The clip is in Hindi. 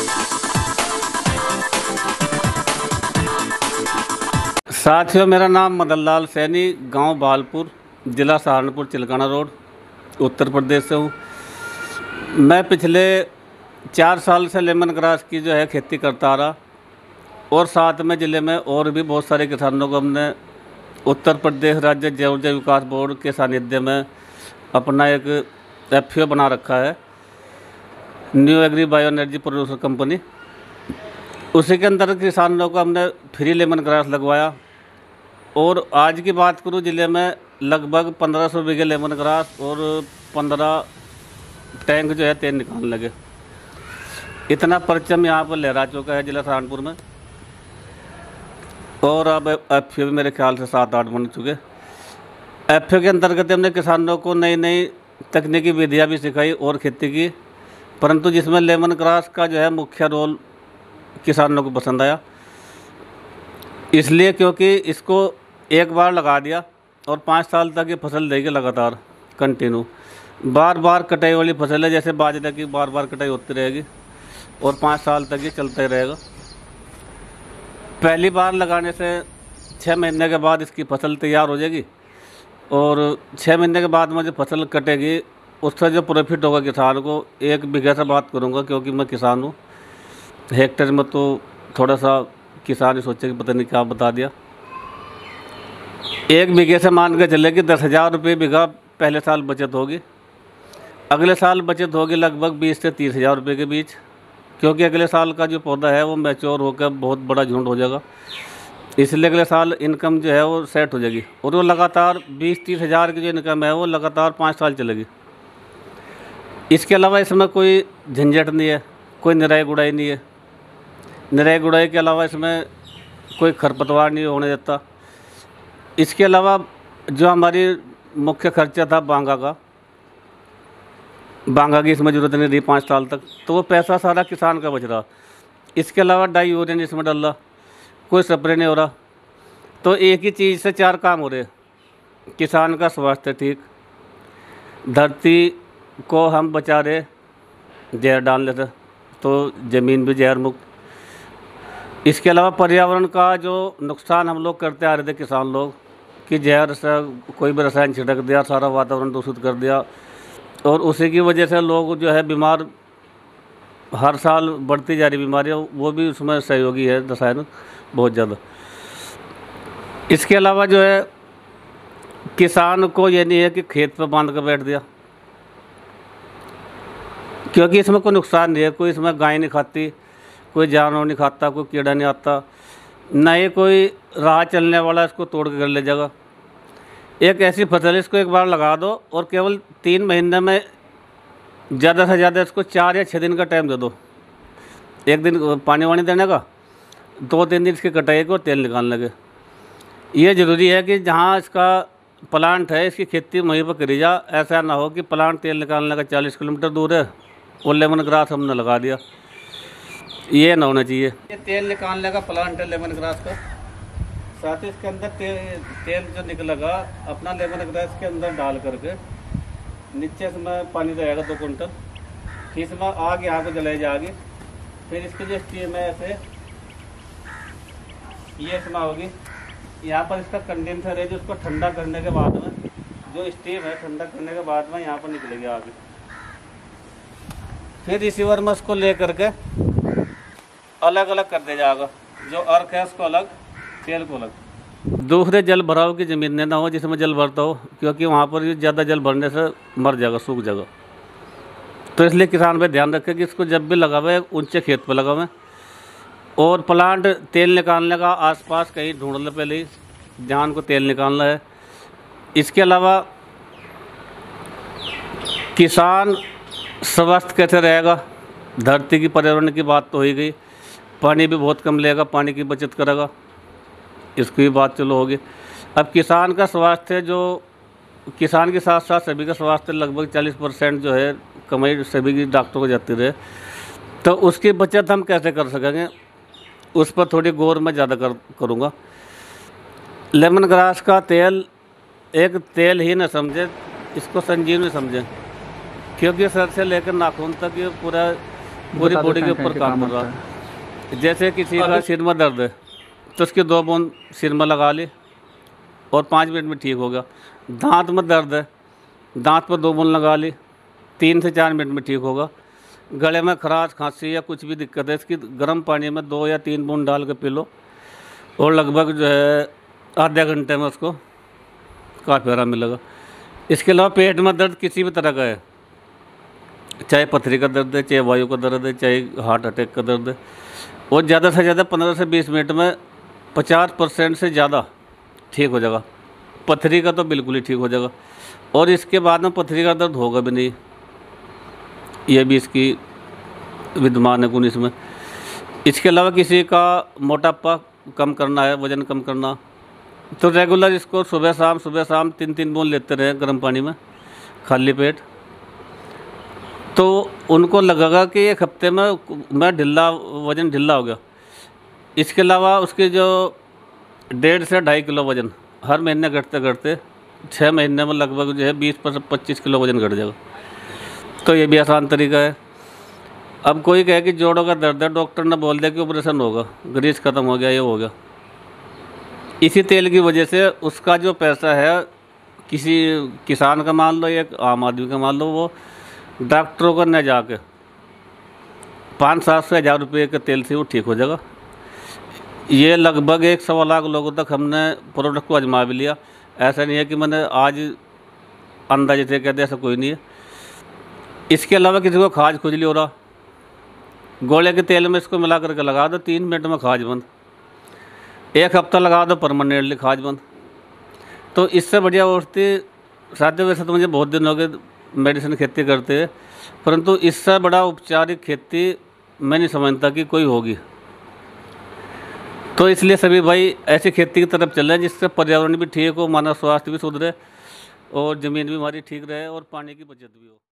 साथियों, मेरा नाम मदन लाल सैनी, गांव बालपुर, ज़िला सहारनपुर, चिलकाना रोड, उत्तर प्रदेश से हूँ। मैं पिछले 4 साल से लेमन ग्रास की जो है खेती करता आ रहा, और साथ में ज़िले में और भी बहुत सारे किसानों को हमने उत्तर प्रदेश राज्य जैव ऊर्जा विकास बोर्ड के सानिध्य में अपना एक FAO बना रखा है, new agri bio energy producer company. उसी के अंदर किसानों को हमने फ्री लेमन ग्रास लगवाया। और आज की बात करूं, ज़िले में लगभग 1500 बीघे लेमन ग्रास और 15 टैंक जो है तेल निकालने लगे। इतना परचम यहाँ पर लहरा चुका है ज़िला सहारनपुर में। और अब FAO भी मेरे ख्याल से 7-8 बन चुके। FAO के अंतर्गत हमने किसानों को नई नई तकनीकी विधियाँ भी सिखाई और खेती की, परंतु जिसमें लेमन ग्रास का जो है मुख्य रोल किसानों को पसंद आया। इसलिए क्योंकि इसको एक बार लगा दिया और 5 साल तक ये फसल देगी लगातार कंटिन्यू। बार बार कटाई वाली फसल है, जैसे बाजरे की बार बार कटाई होती रहेगी और 5 साल तक ये चलता ही रहेगा। पहली बार लगाने से 6 महीने के बाद इसकी फसल तैयार हो जाएगी, और 6 महीने के बाद में जो फसल कटेगी उससे जो प्रॉफिट होगा किसान को, 1 बीघे से बात करूँगा क्योंकि मैं किसान हूँ। हेक्टेयर में तो थोड़ा सा किसान ही सोचे कि पता नहीं क्या बता दिया। 1 बीघे से मान के चले कि 10,000 रुपये बीघा पहले साल बचत होगी। अगले साल बचत होगी लगभग 20 से 30,000 रुपये के बीच, क्योंकि अगले साल का जो पौधा है वो मैच्योर होकर बहुत बड़ा झुंड हो जाएगा। इसलिए अगले साल इनकम जो है वो सेट हो जाएगी, और वो लगातार 20-30 हज़ार की जो इनकम है वो लगातार 5 साल चलेगी। इसके अलावा इसमें कोई झंझट नहीं है, कोई निराई गुड़ाई नहीं है। निराई गुड़ाई के अलावा इसमें कोई खरपतवार नहीं होने देता। इसके अलावा जो हमारी मुख्य खर्चा था बांगा की इसमें ज़रूरत नहीं रही 5 साल तक, तो वो पैसा सारा किसान का बच रहा। इसके अलावा डाई यूरिया इसमें डल रहा, कोई स्प्रे नहीं हो रहा। तो एक ही चीज़ से 4 काम हो रहे। किसान का स्वास्थ्य ठीक, धरती को हम बचा रहे जहर डालने से, तो ज़मीन भी जहर मुक्त। इसके अलावा पर्यावरण का जो नुकसान हम लोग करते आ रहे थे किसान लोग, कि जहर से कोई भी रसायन छिड़क दिया, सारा वातावरण दूषित कर दिया, और उसी की वजह से लोग जो है बीमार, हर साल बढ़ती जा रही बीमारियाँ, वो भी उसमें सहयोगी है रसायन बहुत ज़्यादा। इसके अलावा जो है किसान को ये नहीं है कि खेत पर बांध कर बैठ दिया, क्योंकि इसमें कोई नुकसान नहीं है। कोई इसमें गाय नहीं खाती, कोई जानवर नहीं खाता, कोई कीड़ा नहीं आता, ना ही कोई राह चलने वाला इसको तोड़ के घर ले जाएगा। एक ऐसी फसल इसको एक बार लगा दो और केवल 3 महीने में ज़्यादा से ज़्यादा इसको 4 या 6 दिन का टाइम दे दो। 1 दिन पानी वानी देने का, 2-3 दिन इसकी कटाई को और तेल निकालने के। ये ज़रूरी है कि जहाँ इसका प्लांट है इसकी खेती वहीं पर करी जा। ऐसा ना हो कि प्लांट तेल निकालने का 40 किलोमीटर दूर है और लेमन ग्रास हमने लगा दिया, ये ना होना चाहिए। ये तेल निकालने का प्लांट है लेमन ग्रास का। साथ ही इसके अंदर तेल जो निकलेगा अपना लेमन ग्रास के अंदर डाल करके नीचे इसमें पानी रहेगा 2 कुंटल। फिर इसमें आग यहाँ को जलाई जाएगी। फिर इसकी जो स्टीम है ऐसे ये इसमें होगी। यहाँ पर इसका कंडेंसर है जो उसको ठंडा करने के बाद में जो स्टीम है ठंडा करने के बाद में यहाँ पर निकलेगी आगे। फिर रिसीवर में उसको ले करके अलग अलग कर दिया जाएगा, जो अर्क है उसको अलग, तेल को अलग। दूसरे जल भराव की ज़मीन ना हो जिसमें जल भरता हो, क्योंकि वहाँ पर ज़्यादा जल भरने से मर जाएगा, सूख जाएगा। तो इसलिए किसान पे ध्यान रखें कि इसको जब भी लगावे ऊंचे खेत पर लगावें। और प्लांट तेल निकालने का आसपास कहीं ढूंढ ले पहले ही, जहाँ उनको तेल निकालना है। इसके अलावा किसान स्वस्थ कैसे रहेगा, धरती की पर्यावरण की बात तो हो ही गई। पानी भी बहुत कम लेगा, पानी की बचत करेगा, इसकी भी बात चलो होगी। अब किसान का स्वास्थ्य, जो किसान के साथ साथ सभी का स्वास्थ्य लगभग 40% जो है कमाई सभी की डॉक्टर को जाती रहे, तो उसकी बचत हम कैसे कर सकेंगे, उस पर थोड़ी गौर मैं ज़्यादा करूँगा। लेमन ग्रास का तेल एक तेल ही न समझे, इसको संजीवनी समझें, क्योंकि सर से लेकर नाखून तक ये पूरा पूरी बता बॉडी देते के हैं ऊपर कहीं काम काम कर रहा आता है। है। जैसे किसी का सिर में दर्द है तो उसकी 2 बूंद सिर में लगा ली और 5 मिनट में ठीक हो गया। दांत में दर्द है, दांत पर 2 बूंद लगा ली, 3 से 4 मिनट में ठीक होगा। गले में खराश, खांसी या कुछ भी दिक्कत है, इसकी गर्म पानी में 2 या 3 बूंद डाल के पी लो और लगभग जो है आधे घंटे में उसको काफ़ी आराम मिलेगा। इसके अलावा पेट में दर्द किसी भी तरह का है, चाहे पथरी का दर्द है, चाहे वायु का दर्द है, चाहे हार्ट अटैक का दर्द है, और ज़्यादा से ज़्यादा 15 से 20 मिनट में 50% से ज़्यादा ठीक हो जाएगा। पथरी का तो बिल्कुल ही ठीक हो जाएगा और इसके बाद में पथरी का दर्द होगा भी नहीं। ये भी इसकी विद्यमान है गुण इसमें। इसके अलावा किसी का मोटापा कम करना है, वज़न कम करना, तो रेगुलर इसको सुबह शाम 3-3 बूंद लेते रहे गर्म पानी में खाली पेट, तो उनको लगेगा कि एक हफ्ते में मैं वज़न ढीला हो गया। इसके अलावा उसके जो 1.5 से 2.5 किलो वज़न हर महीने घटते घटते 6 महीने में लगभग जो है 20-25 किलो वज़न घट जाएगा। तो ये भी आसान तरीका है। अब कोई कहे कि जोड़ों का दर्द है, डॉक्टर ने बोल दिया कि ऑपरेशन होगा, ग्रीस ख़त्म हो गया, ये हो गया। इसी तेल की वजह से उसका जो पैसा है, किसी किसान का मान लो या आम आदमी का मान लो, वो डॉक्टरों को न जाके 500-700 हज़ार रुपये के तेल से वो ठीक हो जाएगा। ये लगभग 1-1.25 लाख लोगों तक हमने प्रोडक्ट को आजमा भी लिया। ऐसा नहीं है कि मैंने आज अंदाजे से कहते, ऐसा कोई नहीं है। इसके अलावा किसी को खाज खुजली हो रहा, गोले के तेल में इसको मिला करके लगा दो, 3 मिनट में खाज बंद, 1 हफ्ता लगा दो, परमानेंटली खाज बंद। तो इससे बढ़िया औषधि साथ वैसे तो मुझे बहुत दिन हो गए मेडिसिन खेती करते हैं, परंतु इससे बड़ा उपचारिक खेती मैं नहीं समझता कि कोई होगी। तो इसलिए सभी भाई ऐसी खेती की तरफ चल रहे हैं जिससे पर्यावरण भी ठीक हो, मानव स्वास्थ्य भी सुधरे और ज़मीन भी हमारी ठीक रहे और पानी की बचत भी हो।